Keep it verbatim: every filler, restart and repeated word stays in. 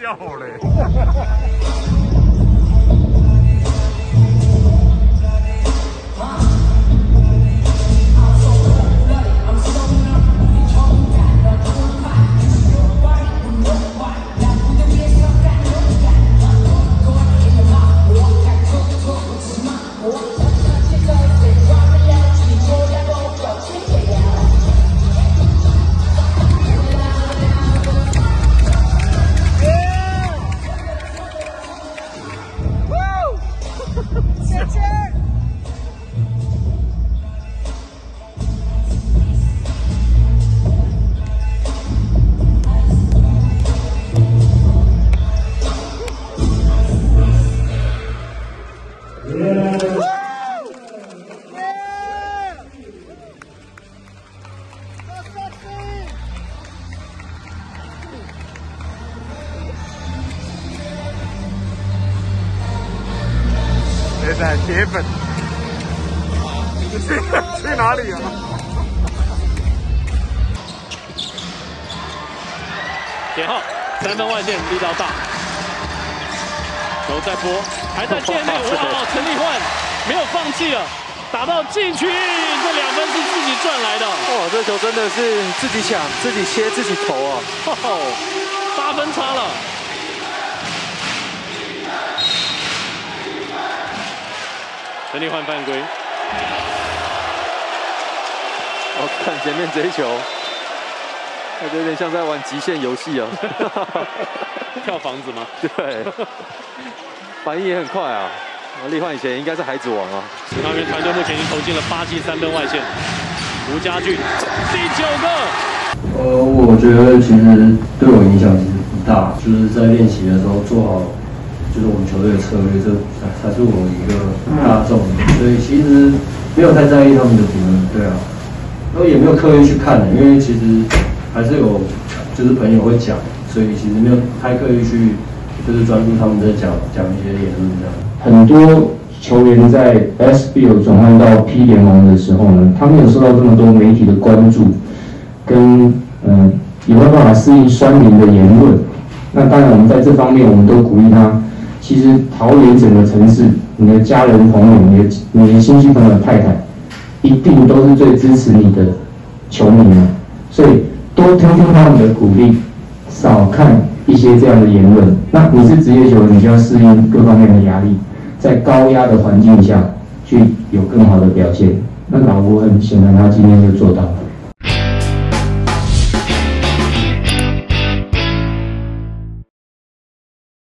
要嘞。现在铁粉，去去哪里啊？ 简浩三分外线力道大，球再拨，还在界内，哇！陈立焕没有放弃了，打到禁区，这两分是自己赚来的。 哇，这球真的是自己抢、自己切、自己投啊！ 八分差了。 陈立焕犯规， 我看前面这一球，感觉有点像在玩极限游戏啊！ 跳房子吗？ 对，反应也很快啊！立焕以前应该是孩子王啊。 那边团队目前已经投进了八记三分外线，吴家俊第九个。 呃，我觉得其实对我影响其实不大，就是在练习的时候做好。 就是我们球队的策略，这才才是我一个大众，所以其实没有太在意他们的评论，对啊，然后也没有刻意去看的，因为其实还是有就是朋友会讲，所以其实没有太刻意去就是专注他们在讲讲一些言论这样。 很多球员在 S B L 转换到 P 联盟的时候呢，他没有受到这么多媒体的关注，跟嗯有没有办法适应酸民的言论？那当然，我们在这方面我们都鼓励他。 其实桃园整个城市，你的家人朋友，你的你的亲戚朋友太太，一定都是最支持你的球迷啊。所以多听听他们的鼓励，少看一些这样的言论。那你是职业球员，你就要适应各方面的压力，在高压的环境下去有更好的表现。那老吴很显然他今天就做到了。